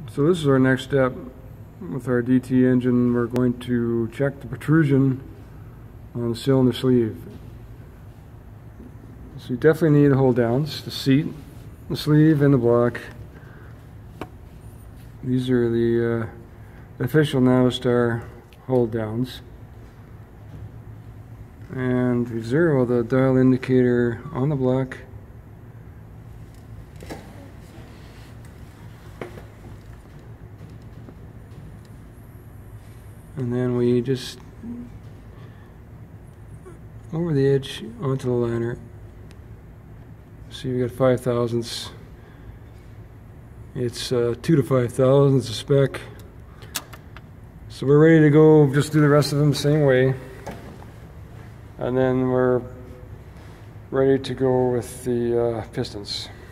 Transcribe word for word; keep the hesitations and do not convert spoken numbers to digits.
So this is our next step with our D T engine. We're going to check the protrusion on the cylinder sleeve. So you definitely need hold downs, the seat, the sleeve, and the block. These are the uh, official Navistar hold downs. And we zero the dial indicator on the block. And then we just over the edge onto the liner. See, we got five thousandths. It's uh, two to five thousandths a spec. So we're ready to go. Just do the rest of them the same way, and then we're ready to go with the uh, pistons.